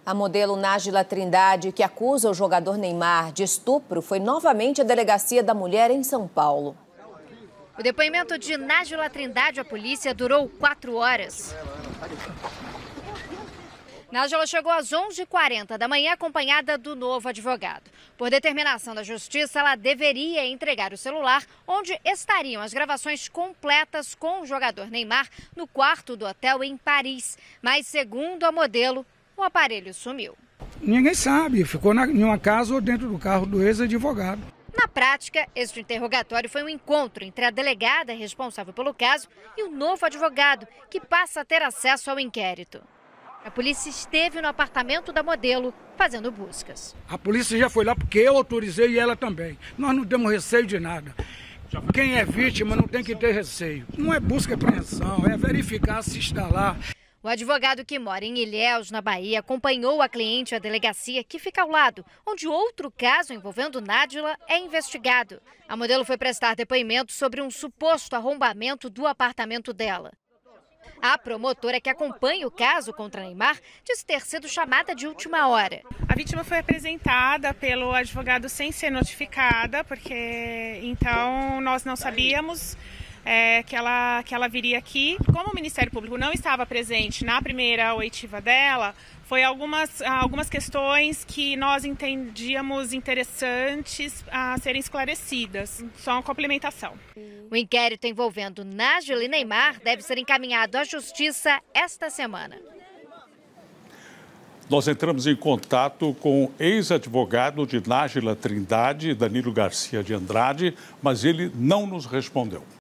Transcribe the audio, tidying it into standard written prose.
A modelo Nájila Trindade, que acusa o jogador Neymar de estupro, foi novamente à delegacia da mulher em São Paulo. O depoimento de Nájila Trindade à polícia durou 4 horas. Nájila chegou às 11h40 da manhã acompanhada do novo advogado. Por determinação da justiça, ela deveria entregar o celular onde estariam as gravações completas com o jogador Neymar no quarto do hotel em Paris. Mas, segundo a modelo, o aparelho sumiu. Ninguém sabe, ficou em uma casa ou dentro do carro do ex-advogado. Na prática, este interrogatório foi um encontro entre a delegada responsável pelo caso e o novo advogado, que passa a ter acesso ao inquérito. A polícia esteve no apartamento da modelo fazendo buscas. A polícia já foi lá porque eu autorizei e ela também. Nós não temos receio de nada. Quem é vítima não tem que ter receio. Não é busca e apreensão, é verificar se está lá. O advogado que mora em Ilhéus, na Bahia, acompanhou a cliente à delegacia que fica ao lado, onde outro caso envolvendo Nájila é investigado. A modelo foi prestar depoimento sobre um suposto arrombamento do apartamento dela. A promotora que acompanha o caso contra Neymar disse ter sido chamada de última hora. A vítima foi apresentada pelo advogado sem ser notificada, porque então nós não sabíamos que ela viria aqui. Como o Ministério Público não estava presente na primeira oitiva dela, foi algumas questões que nós entendíamos interessantes a serem esclarecidas. Só uma complementação. O inquérito envolvendo Nájila e Neymar deve ser encaminhado à Justiça esta semana. Nós entramos em contato com o ex-advogado de Nájila Trindade, Danilo Garcia de Andrade, mas ele não nos respondeu.